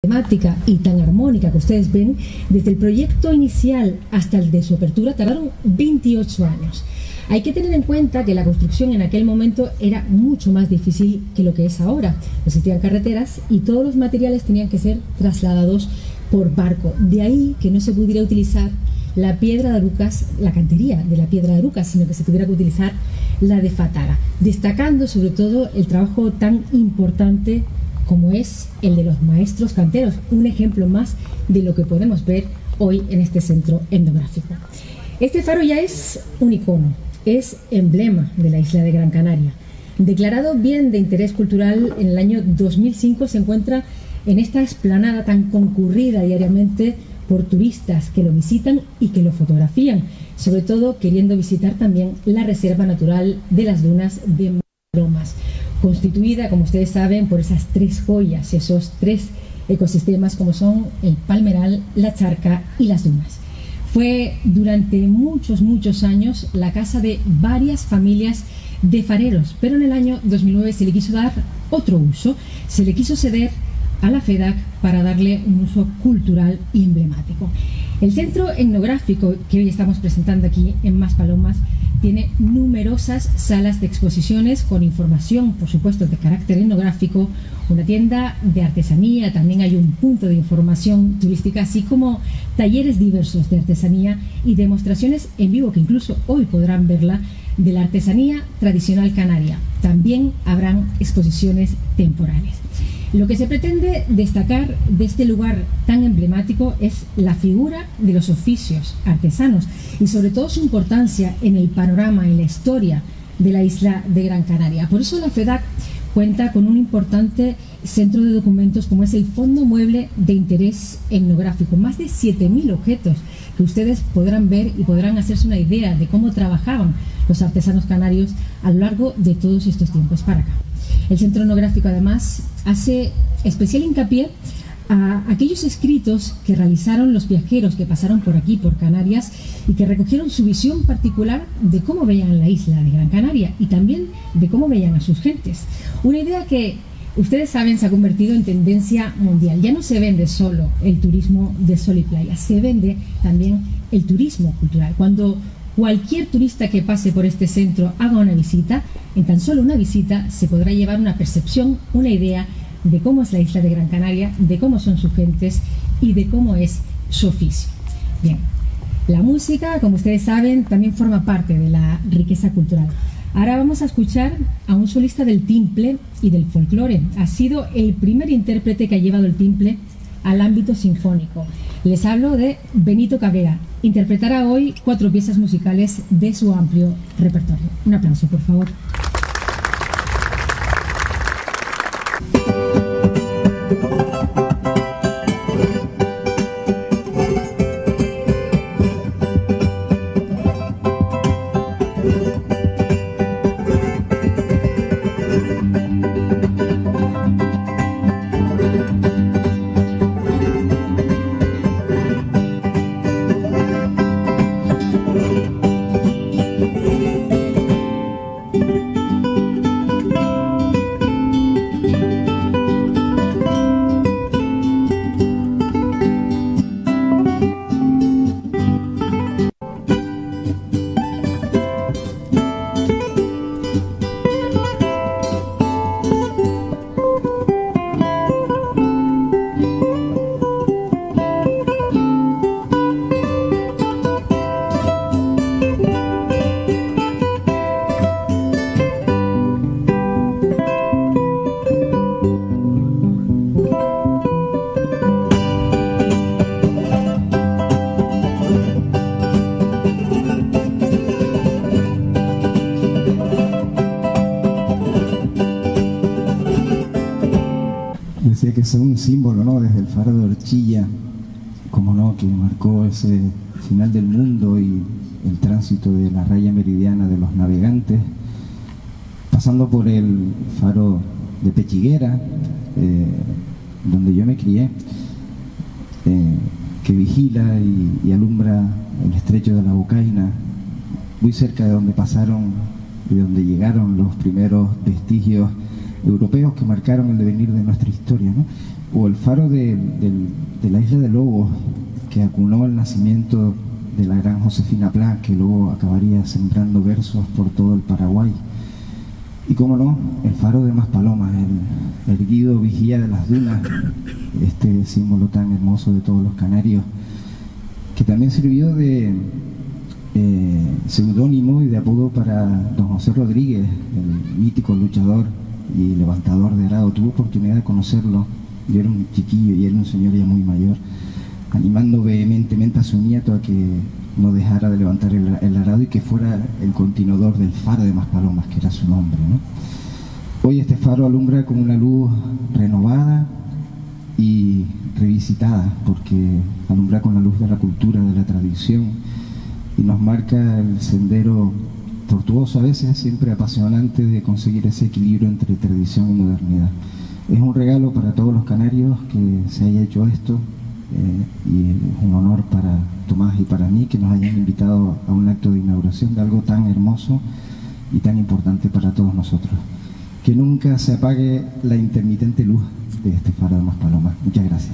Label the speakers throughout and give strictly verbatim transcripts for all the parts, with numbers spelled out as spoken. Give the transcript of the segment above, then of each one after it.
Speaker 1: temática y tan armónica que ustedes ven, desde el proyecto inicial hasta el de su apertura tardaron veintiocho años. Hay que tener en cuenta que la construcción en aquel momento era mucho más difícil que lo que es ahora. No existían carreteras y todos los materiales tenían que ser trasladados por barco. De ahí que no se pudiera utilizar la piedra de Arucas, la cantería de la piedra de Arucas, sino que se tuviera que utilizar la de Fataga, destacando sobre todo el trabajo tan importante como es el de los maestros canteros, un ejemplo más de lo que podemos ver hoy en este centro etnográfico. Este faro ya es un icono, es emblema de la isla de Gran Canaria. Declarado bien de interés cultural en el año dos mil cinco, se encuentra en esta explanada tan concurrida diariamente por turistas que lo visitan y que lo fotografían, sobre todo queriendo visitar también la Reserva Natural de las Dunas de Maspalomas, constituida, como ustedes saben, por esas tres joyas, esos tres ecosistemas como son el palmeral, la charca y las dunas. Fue durante muchos, muchos años la casa de varias familias de fareros, pero en el año dos mil nueve se le quiso dar otro uso, se le quiso ceder a la FEDAC para darle un uso cultural y emblemático. El centro etnográfico que hoy estamos presentando aquí en Maspalomas tiene numerosas salas de exposiciones con información, por supuesto, de carácter etnográfico, una tienda de artesanía, también hay un punto de información turística, así como talleres diversos de artesanía y demostraciones en vivo, que incluso hoy podrán verla, de la artesanía tradicional canaria. También habrán exposiciones temporales. Lo que se pretende destacar de este lugar tan emblemático es la figura de los oficios artesanos y sobre todo su importancia en el panorama, en la historia de la isla de Gran Canaria. Por eso la FEDAC cuenta con un importante centro de documentos como es el Fondo Mueble de Interés Etnográfico. Más de siete mil objetos que ustedes podrán ver y podrán hacerse una idea de cómo trabajaban los artesanos canarios a lo largo de todos estos tiempos para acá. El centro etnográfico además hace especial hincapié a aquellos escritos que realizaron los viajeros que pasaron por aquí, por Canarias, y que recogieron su visión particular de cómo veían la isla de Gran Canaria y también de cómo veían a sus gentes. Una idea que, ustedes saben, se ha convertido en tendencia mundial. Ya no se vende solo el turismo de sol y playa, se vende también el turismo cultural. Cuando cualquier turista que pase por este centro haga una visita, en tan solo una visita se podrá llevar una percepción, una idea de cómo es la isla de Gran Canaria, de cómo son sus gentes y de cómo es su oficio. Bien, la música, como ustedes saben, también forma parte de la riqueza cultural. Ahora vamos a escuchar a un solista del timple y del folclore. Ha sido el primer intérprete que ha llevado el timple al ámbito sinfónico. Les hablo de Benito Cabrera. Interpretará hoy cuatro piezas musicales de su amplio repertorio. Un aplauso, por favor.
Speaker 2: Decía que es un símbolo, ¿no? Desde el faro de Orchilla, como no, que marcó ese final del mundo y el tránsito de la raya meridiana de los navegantes, pasando por el faro de Pechiguera, eh, donde yo me crié, eh, que vigila y, y alumbra el estrecho de la Bocaina, muy cerca de donde pasaron y donde llegaron los primeros vestigios europeos que marcaron el devenir de nuestra historia, ¿no? o el faro de, de, de la isla de Lobos, que acunó el nacimiento de la gran Josefina Pla, que luego acabaría sembrando versos por todo el Paraguay. Y cómo no, el faro de Maspalomas, el erguido vigía de las dunas, este símbolo tan hermoso de todos los canarios, que también sirvió de eh, seudónimo y de apodo para don José Rodríguez, el mítico luchador y levantador de arado. Tuve oportunidad de conocerlo, yo era un chiquillo y él un señor ya muy mayor, animando vehementemente a su nieto a que no dejara de levantar el, el arado y que fuera el continuador del faro de Maspalomas, que era su nombre, ¿no? Hoy este faro alumbra con una luz renovada y revisitada, porque alumbra con la luz de la cultura, de la tradición, y nos marca el sendero tortuoso, a veces siempre apasionante, de conseguir ese equilibrio entre tradición y modernidad. Es un regalo para todos los canarios que se haya hecho esto, eh, y es un honor para Tomás y para mí que nos hayan invitado a un acto de inauguración de algo tan hermoso y tan importante para todos nosotros. Que nunca se apague la intermitente luz de este faro de Maspalomas. Muchas gracias.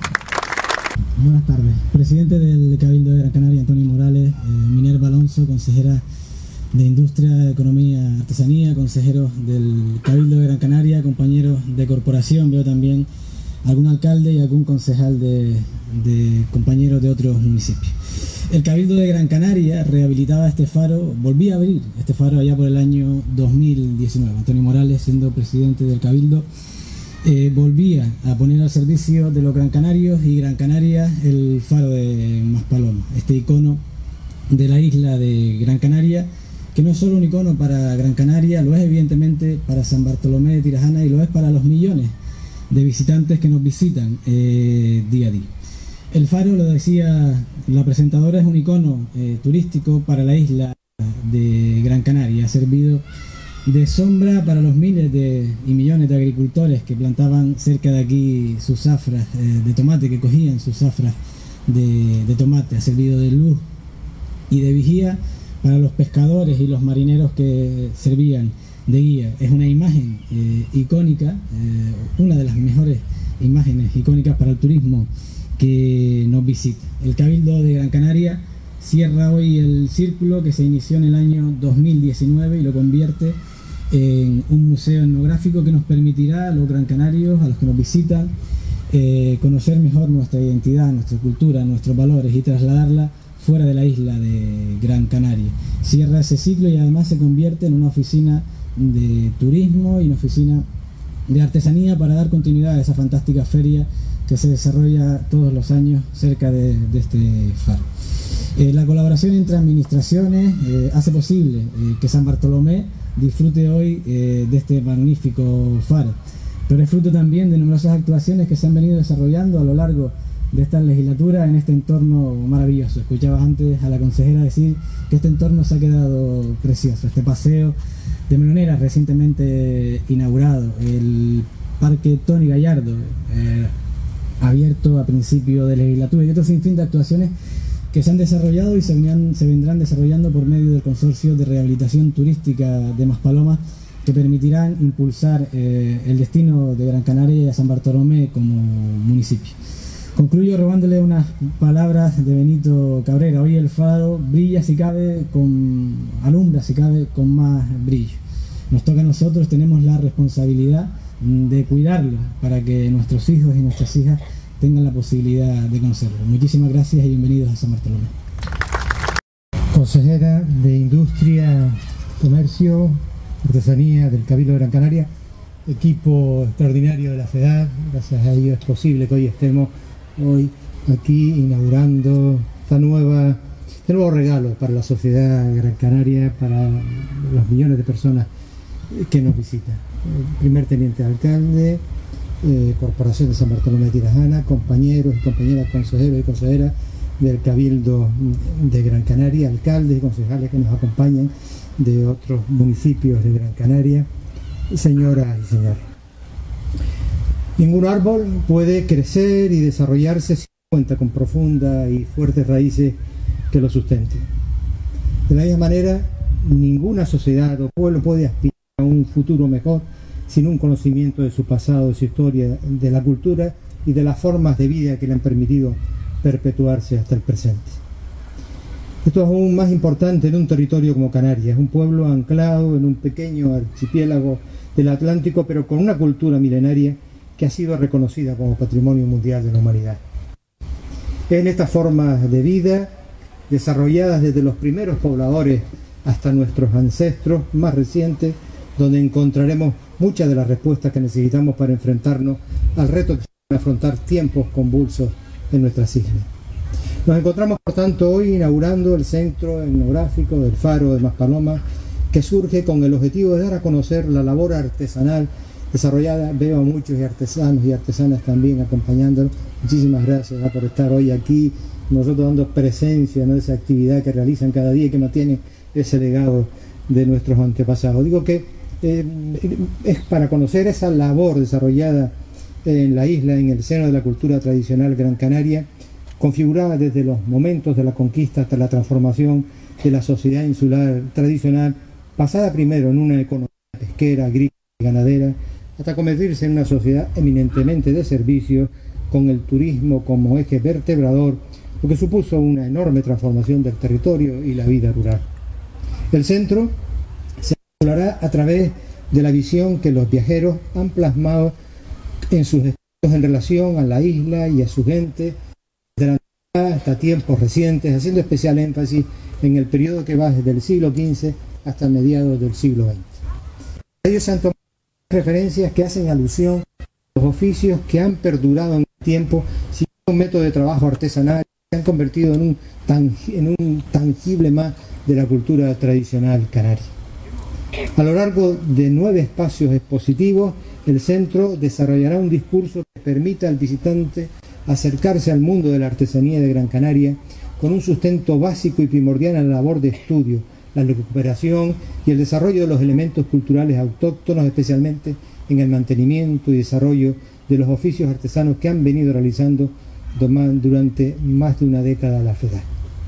Speaker 3: Buenas tardes. Presidente del Cabildo de Gran Canaria, Antonio Morales, eh, Minerva Alonso, consejera de Industria, Economía, Artesanía, consejero del Cabildo de Gran Canaria, compañeros de corporación, veo también algún alcalde y algún concejal de, de compañeros de otros municipios. El Cabildo de Gran Canaria rehabilitaba este faro, volvía a abrir este faro allá por el año dos mil diecinueve. Antonio Morales, siendo presidente del Cabildo, eh, volvía a poner al servicio de los gran canarios y Gran Canaria el faro de Maspalomas, este icono de la isla de Gran Canaria, que no es solo un icono para Gran Canaria, lo es evidentemente para San Bartolomé de Tirajana y lo es para los millones de visitantes que nos visitan eh, día a día. El faro, lo decía la presentadora, es un icono eh, turístico para la isla de Gran Canaria. Ha servido de sombra para los miles de, y millones de agricultores que plantaban cerca de aquí sus zafras eh, de tomate, que cogían sus zafras de, de tomate. Ha servido de luz y de vigía para los pescadores y los marineros que servían de guía. Es una imagen eh, icónica, eh, una de las mejores imágenes icónicas para el turismo que nos visita. El Cabildo de Gran Canaria cierra hoy el círculo que se inició en el año dos mil diecinueve y lo convierte en un museo etnográfico que nos permitirá a los gran canarios, a los que nos visitan, eh, conocer mejor nuestra identidad, nuestra cultura, nuestros valores y trasladarla fuera de la isla de Gran Canaria. Cierra ese ciclo y además se convierte en una oficina de turismo y una oficina de artesanía para dar continuidad a esa fantástica feria que se desarrolla todos los años cerca de, de este faro. Eh, la colaboración entre administraciones eh, hace posible eh, que San Bartolomé disfrute hoy eh, de este magnífico faro, pero es fruto también de numerosas actuaciones que se han venido desarrollando a lo largo de esta legislatura en este entorno maravilloso. Escuchabas antes a la consejera decir que este entorno se ha quedado precioso. Este paseo de meloneras recientemente inaugurado, el Parque Tony Gallardo, eh, abierto a principio de legislatura, y otro sinfín de actuaciones que se han desarrollado y se, venían, se vendrán desarrollando por medio del Consorcio de Rehabilitación Turística de Maspalomas, que permitirán impulsar eh, el destino de Gran Canaria y a San Bartolomé como municipio. Concluyo robándole unas palabras de Benito Cabrera. Hoy el faro brilla si cabe, con alumbra si cabe con más brillo. Nos toca a nosotros, tenemos la responsabilidad de cuidarlo para que nuestros hijos y nuestras hijas tengan la posibilidad de conocerlo. Muchísimas gracias y bienvenidos a San Bartolomé.
Speaker 4: Consejera de Industria, Comercio, Artesanía del Cabildo de Gran Canaria, equipo extraordinario de la FEDAD, gracias a ello es posible que hoy estemos hoy aquí inaugurando esta nueva, este nuevo regalo para la sociedad gran canaria, para los millones de personas que nos visitan. El primer teniente alcalde, eh, Corporación de San Bartolomé de Tirajana, compañeros y compañeras consejeros y consejeras del Cabildo de Gran Canaria, alcaldes y concejales que nos acompañan de otros municipios de Gran Canaria, señoras y señores. Ningún árbol puede crecer y desarrollarse si cuenta con profundas y fuertes raíces que lo sustenten. De la misma manera, ninguna sociedad o pueblo puede aspirar a un futuro mejor sin un conocimiento de su pasado, de su historia, de la cultura y de las formas de vida que le han permitido perpetuarse hasta el presente. Esto es aún más importante en un territorio como Canarias, un pueblo anclado en un pequeño archipiélago del Atlántico, pero con una cultura milenaria que ha sido reconocida como Patrimonio Mundial de la Humanidad. Es en estas formas de vida, desarrolladas desde los primeros pobladores hasta nuestros ancestros más recientes, donde encontraremos muchas de las respuestas que necesitamos para enfrentarnos al reto que de afrontar tiempos convulsos en nuestras islas. Nos encontramos, por tanto, hoy inaugurando el Centro Etnográfico del Faro de Maspalomas, que surge con el objetivo de dar a conocer la labor artesanal desarrollada. Veo a muchos artesanos y artesanas también acompañándonos. Muchísimas gracias, ¿no?, por estar hoy aquí, nosotros dando presencia, ¿no?, de esa actividad que realizan cada día y que mantiene ese legado de nuestros antepasados. Digo que eh, es para conocer esa labor desarrollada en la isla, en el seno de la cultura tradicional gran canaria, configurada desde los momentos de la conquista hasta la transformación de la sociedad insular tradicional, pasada primero en una economía pesquera, agrícola y ganadera, hasta convertirse en una sociedad eminentemente de servicios, con el turismo como eje vertebrador, lo que supuso una enorme transformación del territorio y la vida rural. El centro se articulará a través de la visión que los viajeros han plasmado en sus escritos en relación a la isla y a su gente, desde la antigüedad hasta tiempos recientes, haciendo especial énfasis en el periodo que va desde el siglo quince hasta mediados del siglo veinte. Ellos se han tomado referencias que hacen alusión a los oficios que han perdurado en el tiempo, siguiendo un método de trabajo artesanal, que se han convertido en un, tang en un tangible más de la cultura tradicional canaria. A lo largo de nueve espacios expositivos, el centro desarrollará un discurso que permita al visitante acercarse al mundo de la artesanía de Gran Canaria con un sustento básico y primordial en la labor de estudio, la recuperación y el desarrollo de los elementos culturales autóctonos, especialmente en el mantenimiento y desarrollo de los oficios artesanos que han venido realizando durante más de una década a la fecha.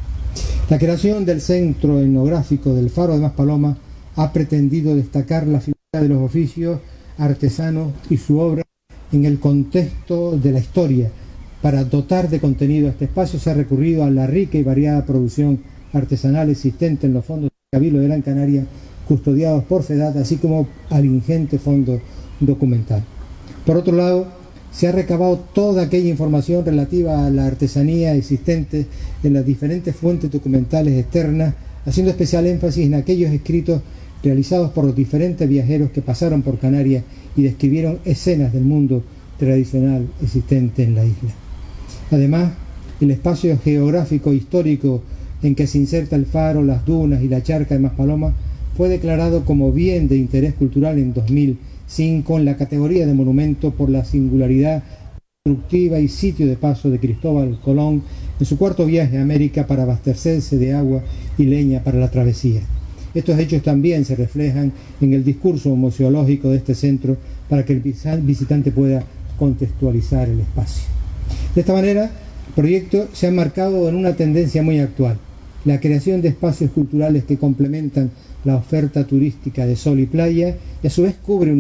Speaker 4: La creación del Centro Etnográfico del Faro de Maspalomas ha pretendido destacar la figura de los oficios artesanos y su obra en el contexto de la historia. Para dotar de contenido a este espacio se ha recurrido a la rica y variada producción artesanal existente en los fondos del Cabildo de Gran Canaria, custodiados por FEDAT, así como al ingente fondo documental. Por otro lado, se ha recabado toda aquella información relativa a la artesanía existente en las diferentes fuentes documentales externas, haciendo especial énfasis en aquellos escritos realizados por los diferentes viajeros que pasaron por Canarias y describieron escenas del mundo tradicional existente en la isla. Además, el espacio geográfico histórico en que se inserta el faro, las dunas y la charca de Maspalomas fue declarado como bien de interés cultural en dos mil cinco en la categoría de monumento por la singularidad constructiva y sitio de paso de Cristóbal Colón en su cuarto viaje a América para abastecerse de agua y leña para la travesía. Estos hechos también se reflejan en el discurso museológico de este centro para que el visitante pueda contextualizar el espacio. De esta manera, el proyecto se ha enmarcado en una tendencia muy actual, la creación de espacios culturales que complementan la oferta turística de sol y playa y a su vez cubre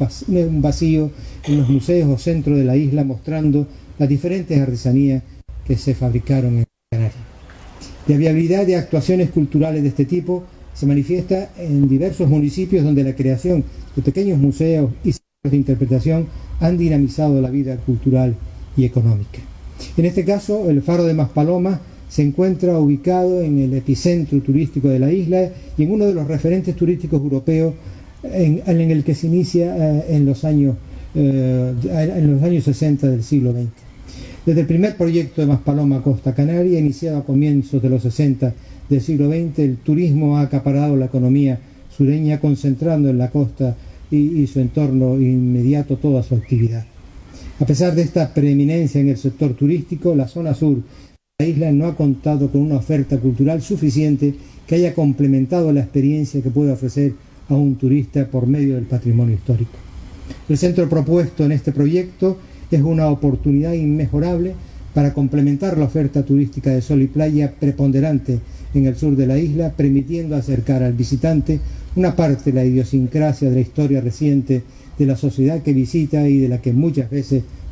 Speaker 4: un vacío en los museos o centros de la isla, mostrando las diferentes artesanías que se fabricaron en Canarias. La viabilidad de actuaciones culturales de este tipo se manifiesta en diversos municipios donde la creación de pequeños museos y centros de interpretación han dinamizado la vida cultural y económica. En este caso, el Faro de Maspalomas se encuentra ubicado en el epicentro turístico de la isla y en uno de los referentes turísticos europeos en, en el que se inicia eh, en, los años, eh, en los años sesenta del siglo veinte. Desde el primer proyecto de Maspalomas Costa Canaria, iniciado a comienzos de los sesenta del siglo veinte, el turismo ha acaparado la economía sureña, concentrando en la costa y, y su entorno inmediato toda su actividad. A pesar de esta preeminencia en el sector turístico, la zona sur de la isla no ha contado con una oferta cultural suficiente que haya complementado la experiencia que puede ofrecer a un turista por medio del patrimonio histórico. El centro propuesto en este proyecto es una oportunidad inmejorable para complementar la oferta turística de sol y playa preponderante en el sur de la isla, permitiendo acercar al visitante una parte de la idiosincrasia de la historia reciente de la sociedad que visita y de la que muchas veces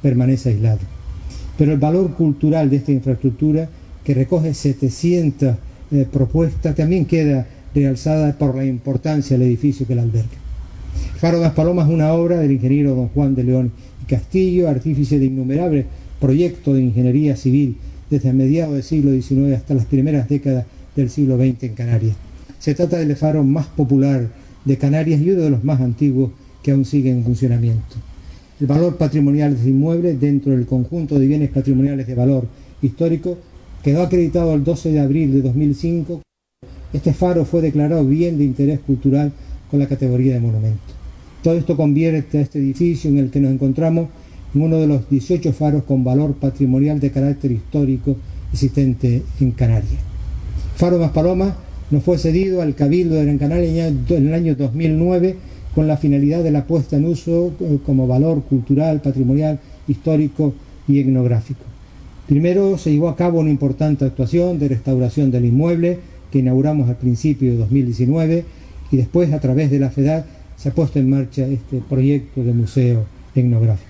Speaker 4: permanece aislado. Pero el valor cultural de esta infraestructura, que recoge setecientas eh, propuestas, también queda realzada por la importancia del edificio que la alberga. El Faro de Maspalomas es una obra del ingeniero don Juan de León y Castillo, artífice de innumerables proyectos de ingeniería civil desde mediados del siglo diecinueve hasta las primeras décadas del siglo veinte en Canarias. Se trata del faro más popular de Canarias y uno de los más antiguos que aún sigue en funcionamiento. El valor patrimonial de este inmueble, dentro del conjunto de bienes patrimoniales de valor histórico, quedó acreditado el doce de abril de dos mil cinco. Este faro fue declarado bien de interés cultural con la categoría de monumento. Todo esto convierte a este edificio en el que nos encontramos en uno de los dieciocho faros con valor patrimonial de carácter histórico existente en Canarias. El Faro de Maspalomas nos fue cedido al Cabildo de Gran Canaria en el año dos mil nueve con la finalidad de la puesta en uso como valor cultural, patrimonial, histórico y etnográfico. Primero se llevó a cabo una importante actuación de restauración del inmueble que inauguramos al principio de dos mil diecinueve y después a través de la FEDAD se ha puesto en marcha este proyecto de museo etnográfico.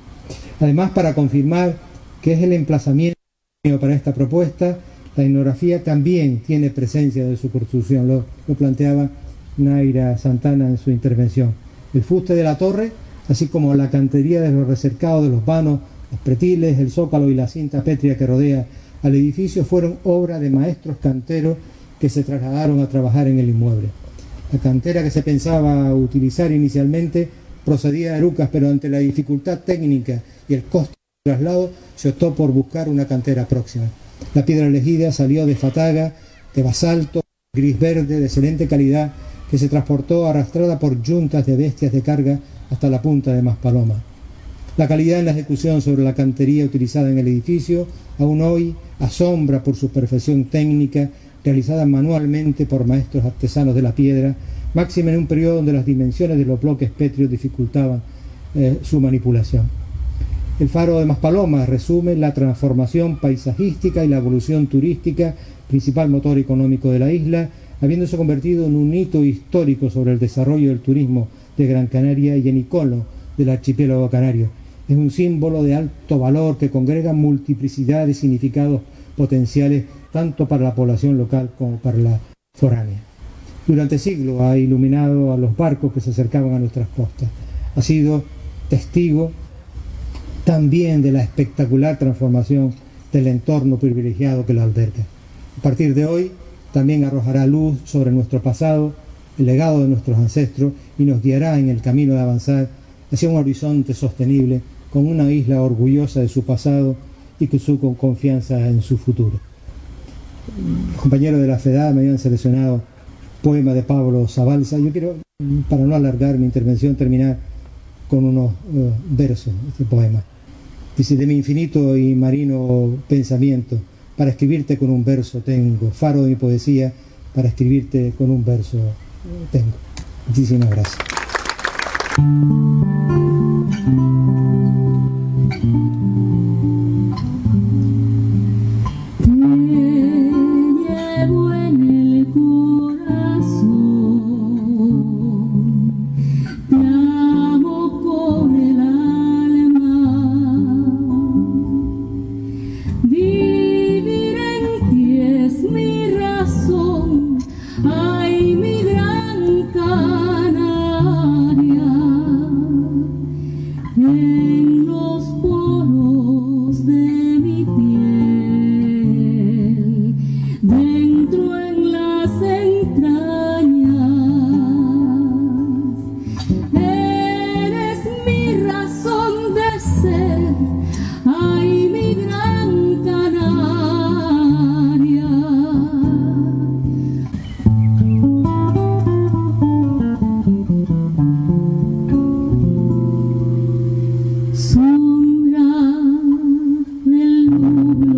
Speaker 4: Además, para confirmar que es el emplazamiento para esta propuesta, la etnografía también tiene presencia de su construcción, lo, lo planteaba Naira Santana en su intervención. El fuste de la torre, así como la cantería de los recercados de los vanos, los pretiles, el zócalo y la cinta pétrea que rodea al edificio fueron obra de maestros canteros que se trasladaron a trabajar en el inmueble. La cantera que se pensaba utilizar inicialmente procedía de Arucas, pero ante la dificultad técnica y el costo del traslado se optó por buscar una cantera próxima. La piedra elegida salió de Fataga, de basalto, gris verde, de excelente calidad, que se transportó arrastrada por yuntas de bestias de carga hasta la punta de Maspalomas. La calidad en la ejecución sobre la cantería utilizada en el edificio aún hoy asombra por su perfección técnica, realizada manualmente por maestros artesanos de la piedra, máxima en un periodo donde las dimensiones de los bloques pétreos dificultaban eh, su manipulación. El Faro de Maspalomas resume la transformación paisajística y la evolución turística, principal motor económico de la isla, habiéndose convertido en un hito histórico sobre el desarrollo del turismo de Gran Canaria y en icono del archipiélago canario. Es un símbolo de alto valor que congrega multiplicidad de significados potenciales tanto para la población local como para la foránea. Durante siglos ha iluminado a los barcos que se acercaban a nuestras costas. Ha sido testigo también de la espectacular transformación del entorno privilegiado que lo alberga. A partir de hoy también arrojará luz sobre nuestro pasado, el legado de nuestros ancestros y nos guiará en el camino de avanzar hacia un horizonte sostenible con una isla orgullosa de su pasado y con su con confianza en su futuro. Los compañeros de la FEDAD me habían seleccionado poema de Pablo Zabalza. Yo quiero, para no alargar mi intervención, terminar con unos uh, versos de este poema. Dice: de mi infinito y marino pensamiento, para escribirte con un verso tengo, faro de mi poesía, para escribirte con un verso tengo. Muchísimas gracias.
Speaker 5: Sombra del